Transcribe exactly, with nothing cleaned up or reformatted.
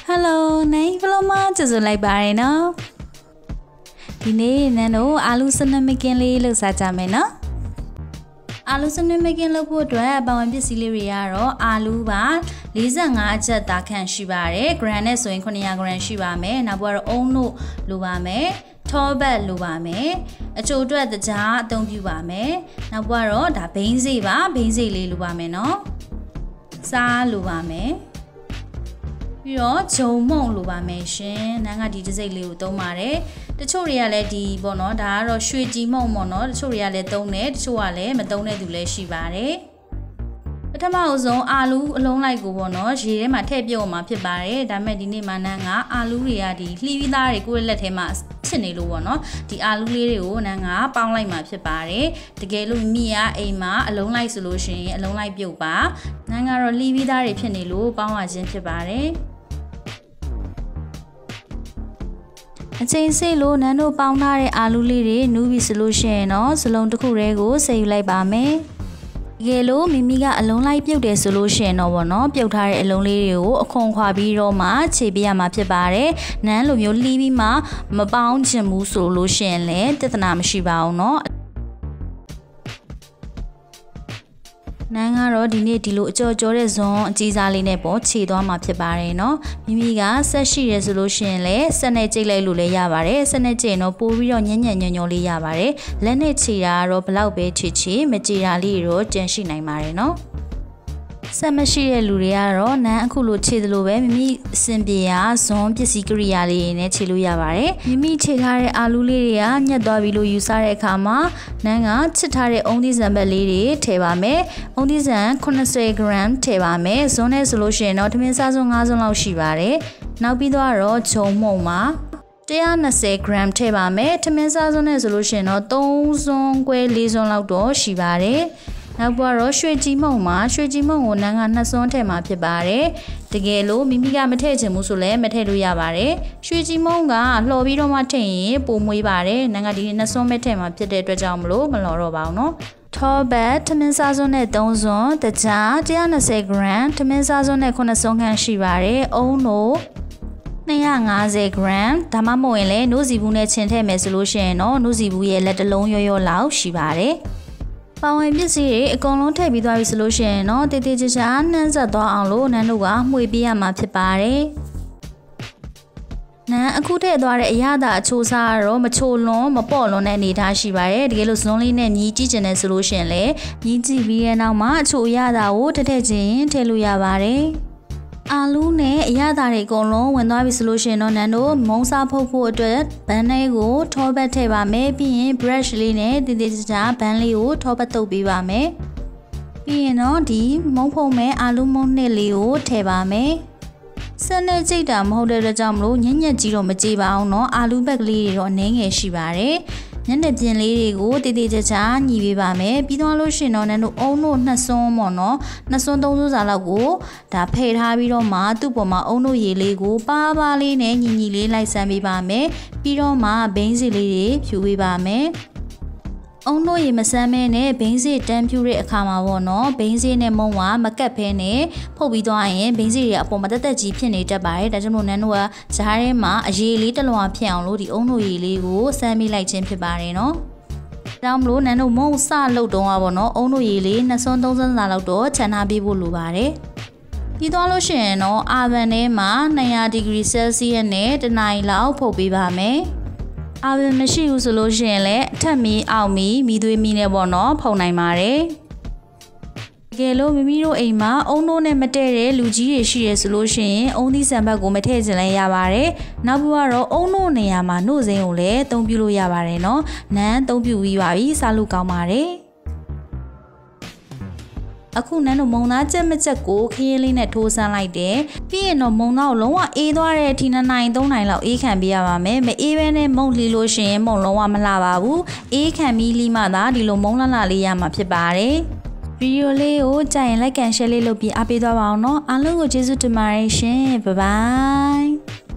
Hello, nãy vlog cho rồi lại bài nó. Thì nè nè nó alu sân Makin li lực sa cha mày nó. Alu sân Makin lực bộ đóa bao nhiêu Syria rồi alu ba lý do ngã chất ta khan shi ba re granite so in khnia grand shi ba me na bo ro ong no lu ba me thau bat lu ba me a chiu twat ta ja a tong pyu ba me na bo ro da bain sei ba bain sei le lu ba me no sa lu ba meပြီးတော့ဂျုံမုံလိုပါမယ်ရှင်။နားကဒီတစ်စိတ်လေးကိုသုံးပါတယ်။တချို့တွေကလည်းဒီပေါ့နော်ဒါကတော့ရွှေကြည်မုံပေါ့နော်တချို့တွေကလည်းသုံးတယ်တချို့ကလည်းမသုံးတဲ့သူလည်းရှိပါတယ်။ပထမအဆုံးအာလူအလုံးလိုက်ကိုပေါ့နော်ရေထဲမှာထည့်ပြုတ်အောင်မှာဖြစ်ပါတယ်။ဒါပေမဲ့ဒီနေ့မှနားကအာလူတွေကဒီလှီးပြီးသားတွေကိုယ့်ရဲ့လက်ထဲမှာဖြစ်နေလို့ပေါ့နော်ဒီအာလူလေးတွေကိုနားကပေါင်းလိုက်မှာဖြစ်ပါတယ်။တကယ်လို့မိရအိမ်မှာအလုံးလိုက်ဆိုလို့ရှိရင်အလုံးလိုက်ပြုတ်ပါ။နားကတော့လှီးပြီးသားတွေဖြစ်နေလို့ပေါင်းရခြင်းဖြစ်ပါတယ်။အချိန်စိတ်လို့နန်းတို့ပေါင်းထားတဲ့အာလူလေးတွေနူးပြီဆိုလို့ရှိရင်တော့စလုံးတစ်ခုတည်းကိုစိတ်ယူလိုက်ပါမယ်။တကယ်လို့မိမိကအလုံးလိုက်ပြုတ်တယ်ဆိုလို့ရှိရင်တော့ဗောနော်ပြုတ်ထားတဲ့အလုံးလေးတွေကိုအခွန်ခွာပြီးတော့မှခြေပေးရမှာဖြစ်ပါတယ်။နန်းလိုမျိုးလှီးပြီးမှမပေါင်းချင်ဘူးဆိုလို့ရှိရင်လည်းတသနာမရှိပါဘူးနော်။နန်းကတော့ဒီနေ့ဒီလိုအကြော်ကြောတဲ့ဇွန်အကြီးစားလေးနဲ့ပေါ့ခြေသွားမှာဖြစ်ပါတယ်เนาะမိမိကဆက်ရှိရဲဆိုလို့ရှိရင်လည်းဆက်နဲ့ကြိတ်လိုက်လို့လည်းရပါတယ်ဆက်နဲ့ကြိတ်တော့ပိုးပြီးတော့ညံ့ညံ့ညွန့်ညွန့်လေးရပါတယ်လက်နဲ့ခြေတာကတော့ဘလောက်ပဲခြေခြေမကြည်တာလေးတော့ကျန်ရှိနိုင်ပါတယ်เนาะဆက်မရှိတဲ့လူတွေကတော့နန်းအခုလိုခြေသလိုပဲမိမိအစင်ပြေရာဇွန်ပစ္စည်းကိရိယာလေးတွေနဲ့ခြေလို့ရပါတယ်မိမိခြေထားတဲ့အာလူလေးတွေကညက်သွားပြီလို့ယူဆတဲ့အခါမှာနန်းကချစ်ထားတဲ့အုံသီးစံဘက်လေးတွေထည့်ပါမယ်အုံသီးစံeighty gramsထည့်ပါမယ်ဇွန်နဲ့ဆိုလို့ရှိရင်တော့ထမင်းစားစုံfiveစုံလောက်ရှိပါတယ်နောက်ပြီးတော့ဂျုံမုံမှာone hundred twenty gramsထည့်ပါမယ်ထမင်းစားစုံနဲ့ဆိုလို့ရှိရင်တော့threeစုံခွဲfourစုံလောက်တော့ရှိပါတယ်နောက်ပြီးတော့ရွှေကြည်မုံမှာရွှေကြည်မုံကိုနန်းကနှစ်စွန်းထည့်မှာဖြစ်ပါတယ်တကယ်လို့မိမိကမထည့်ချင်ဘူးဆိုလည်းမထည့်လို့ရပါတယ်ရွှေကြည်မုံကလှော်ပြီးတော့မှထည့်ရင်ပိုမွေးပါတယ်နန်းကဒီနှစ်စွန်းပဲထည့်မှာဖြစ်တဲ့အတွက်ကြောင့်မလို့မလှော်တော့ပါဘူးเนาะထောပတ်ထမင်းစားစွန်းနဲ့threeစွန်းတကြားone hundred twenty gramsထမင်းစားစွန်းနဲ့nineစွန်းခန့်ရှိပါတယ်အုံးတို့two hundred fifty gramsဒါမှမဟုတ်ရင်လည်းနိုးစီဘူးနဲ့ချင်ထည့်မယ်ဆိုလို့ရှိရင်တော့နိုးစီဘူးရဲ့လက်တလုံးရောရောလောက်ရှိပါတယ်ပေါဝင်ပစ္စည်းတွေအကုန်လုံးထည့်ပြီးသွားပြီဆိုလို့ရှိရင်တော့တေးသေးချာချာနှမ်းဆက်သွားအောင်လို့နန်းတို့ကမှွေပေးရမှာဖြစ်ပါတယ်နန်းအခုထည့်သွားတဲ့အရာသာအချိုးစားတော့မချိုလွန်မပေါ့လွန်တဲ့အနေထားရှိပါတယ်တကယ်လို့ဇွန်လေးနဲ့မြည်ကြည့်ကျင်တယ်ဆိုလို့ရှိရင်လည်းမြည်ကြည့်ပြီးတဲ့နောက်မှာအချိုအရာသာကိုထည့်ထည့်ချင်းထည့်လို့ရပါတယ်အာလူနဲ့အရသာတွေအကုန်လုံးဝင်သွားပြီဆိုလို့ရှိရင်တော့နန်းတို့မုံစားဖုတ်ဖို့အတွက်ဘန်းလေးကိုထောပတ်ထည့်ပါမယ်ပြီးရင် brush လေးနဲ့တည်တည်ချာဘန်းလေးကိုထောပတ်တုပ်ပေးပါမယ်ပြီးရင်တော့ဒီမုံဖုံမဲ့အာလူမုံနှစ်လေးကိုထည့်ပါမယ်ဆက်နဲ့ကြိတ်တာမဟုတ်တဲ့အတွက်ကြောင့်မလို့ညံ့ညက်ကြီးတော့မကြည့်ပါအောင်เนาะအာလူဘက်ကလေးတွေတော့အနှဲငယ်ရှိပါတယ်ညနေပြင်လေးတွေကိုတည်တည်ချာချာညီပေးပါမယ်ပြီးတော့လို့ရှင်တော့နန်းတို့အုံတို့နှစ်စွန်းပေါ့နော်နှစ်စွန်းသုံးစွန်းစာလောက်ကိုဒါဖယ်ထားပြီးတော့မှသူ့ပေါ်မှာအုံတို့ရေလေးကိုပါးပါးလေးနဲ့ညီညီလေးလိုက်ဆန်းပေးပါမယ်ပြီးတော့မှဘိန်းစီလေးတွေဖြူပေးပါမယ်အုံတို့ရေမဆန်းမဲနဲ့ဘိန်းစီတန်းဖြူတဲ့အခါမှာပေါ့နော်ဘိန်းစီနဲ့မုံဝါမကတ်ဖဲနဲ့ဖုတ်ပြီးသွားရင်ဘိန်းစီတွေအပေါ်မှာတက်တက်ကြီးဖြစ်နေတတ်ပါတယ်ဒါကြောင့်မို့နန်းတို့ကဂျားထဲမှာအရေလေးတစ်လွှာဖြစ်အောင်လို့ဒီအုံတို့ရေလေးကိုဆန်းပေးလိုက်ခြင်းဖြစ်ပါတယ်နော်ဒါမှမဟုတ်နန်းတို့မုံစလုတ်တော့ပါပေါ့နော်အုံတို့ရေလေးနှစ်စွန်းသုံးစွန်းစာလောက်တော့ခြံထားပေးဖို့လိုပါတယ်ပြီးသွားလို့ရှိရင်တော့အာဗန်ထဲမှာtwo hundred degree celsius နဲ့တစ်နာရီလောက်ဖုတ်ပေးပါမယ်အာဗန်မရှိဘူးဆိုလို့ရှိရင်လည်းအထက်မီအောက်မီမီသွေးမီနဲ့ပေါ့နော်ဖုံနိုင်ပါတယ်တကယ်လို့မိမိတို့အိမ်မှာအုံတို့နဲ့မတည့်တဲ့လူကြီးတွေရှိရဆိုလို့ရှိရင်အုံသီးဆံဘက်ကိုမထည့်ချင်လည်းရပါတယ်နောက်ပြီးတော့အုံတို့နေရာမှာနှုတ်စိမ်းကိုလည်းအသုံးပြုလို့ရပါတယ်နော်နန်းအသုံးပြုပြီးပါပြီစားလို့ကောင်းပါတယ်အခုနန်းတို့မုံသားကြက်မကြက်ကိုခရင်လေးနဲ့ထိုးဆန်းလိုက်တယ်ပြီးရင်တော့မုံသားကိုလုံးဝအေးသွားတဲ့အထိtwoနာရီthreeနာရီလောက်အေးခံပေးရပါမယ်မအေးဘဲနဲ့မုံလီလို့ရှိရင်မုံလုံးဝမလှပါဘူးအေးခံပြီးလီမှသာဒီလိုမုံလှလှလေးရမှာဖြစ်ပါတယ်ဗီဒီယိုလေးကိုကြိုင်ရင် like and share လေးလုပ်ပြီးအားပေးသွားပါအောင်နော်အားလုံးကိုကျေးဇူးတင်ပါတယ်ရှင် bye bye